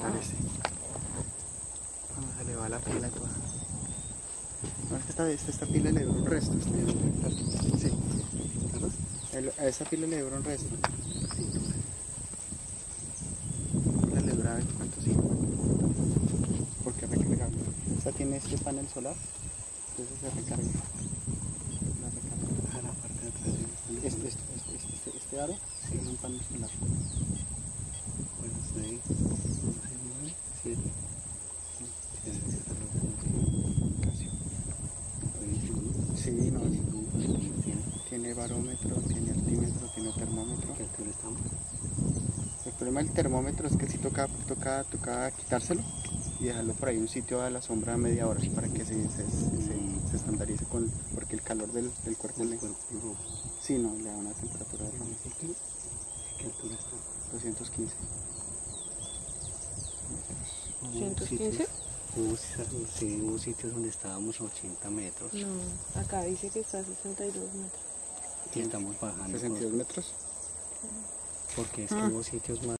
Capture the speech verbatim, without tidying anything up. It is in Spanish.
parece. Vamos, se le va la pila toda. No, esta, esta, esta pila le duró un resto. Sí. El, a esa pila le duró un resto. La le dura cuánto sí. Porque recarga. Esta tiene este panel solar. Entonces se recarga. La recarga. A la parte de atrás. Este, este, este, este, este aro sí. Es un panel solar. Pues seis, siete. Sí, no. Tiene barómetro, tiene altímetro, tiene termómetro. ¿Qué altura estamos? El problema del termómetro es que si toca, toca, toca quitárselo y dejarlo por ahí un sitio a la sombra media hora para que se, se, se, se estandarice con, porque el calor del, del cuerpo le... Sí, no, le da una temperatura de ¿Qué altura está? doscientos quince. ¿doscientos quince? Hubo, sí, hubo sitios donde estábamos ochenta metros. No, acá dice que está a sesenta y dos metros. Y estamos bajando. ¿sesenta y dos metros? Porque es que Ah. hubo sitios más.